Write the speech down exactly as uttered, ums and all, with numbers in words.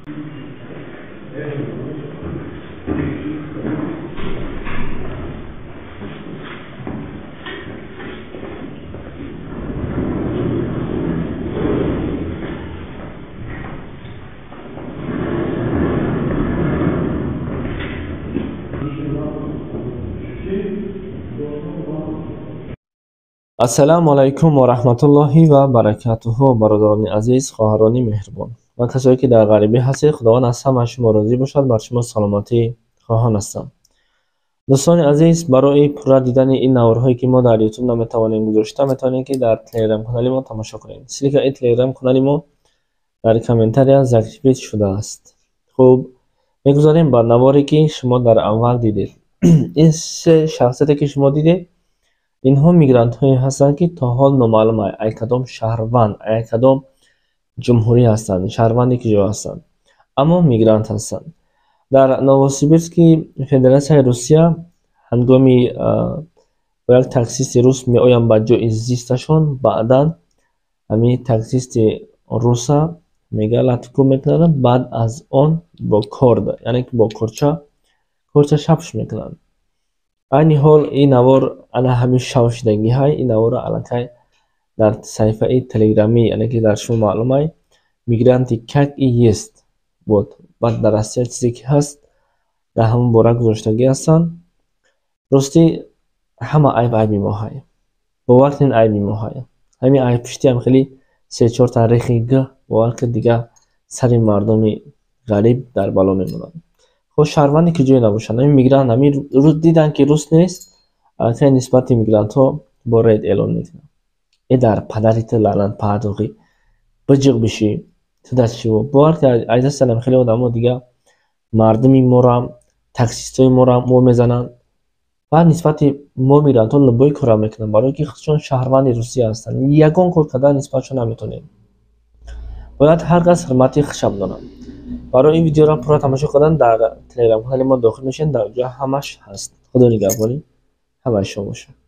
السلام علیکم و رحمت الله و برکاته. برادران عزیز، خواهران مهربان و کسایی که در غریبی هستید، خداوند از همه شما راضی باشد. بر شما سلامتی خواهان هستم. دوستان عزیز، برای پر دیدن این نوارهایی که ما در یوتیوب نمیتوانیم گذاشته، میتونید که در تلگرام کانال ما تماشا کنید. لینک این تلگرام کانال ما در کامنتاری از اکتیویت شده است. خب میگذاریم با نواری که شما در اول دیدید. این سه شخصیتی که شما دیدید، اینها میگرانت هایی هستند که تا حال نامعلوم است ای کدام شهروند، ای کدام جمهوری هستند، شهروندی که جا هستند، اما میگرانت هستند. در نووسیبیرسک فدراسیون روسیه هنگامی با یک تاکسیست روس می آیند به جای زیستشان، بعدا همین تاکسیست روسا میگه لطکو میکنند، بعد از آن با کارد، یعنی که با کرچه کرچه شپش میکنند. این حال این نوار انا همین شوشیدگی های این نوار الان در صفحه تلگرامی، یعنی که در شما معلومه میگرانتی کک ای است بود. بعد در اصل چیزی که هست در همون باره گذاشتگی هستن. راستی همه عیب عیبی ما های با وقت این عیبی ما های همین عیب پشتی هم خیلی سه چهار تاریخی گه با وقت دیگه سر مردمی غریب در بالا میمونند. خب شهروندی که جای نباشند، همین میگران همین روز دیدن که روس نیست، خیلی نسبت میگرانت ها با رید اعلان میکنن. ای در پدریت لعنت پرداغی بجیغ بشی تو دست شو. با وقت عیزه سلام خیلی آدم ها دیگه مردمی ما را تاکسیست های ما را مو میزنن و نسبت ما میگرانت ها لبای کار میکنن، برای که خودشون شهروند روسیه هستن. یگان کار کردن نسبتشون نمیتونیم. باید هر کس حرمتی خشم دارن. برای این ویدیو را پورا تماشا کردن در تلگرام کانال ما داخل میشین، در اونجا همش هست. خدا نگهداری همه شما باشه.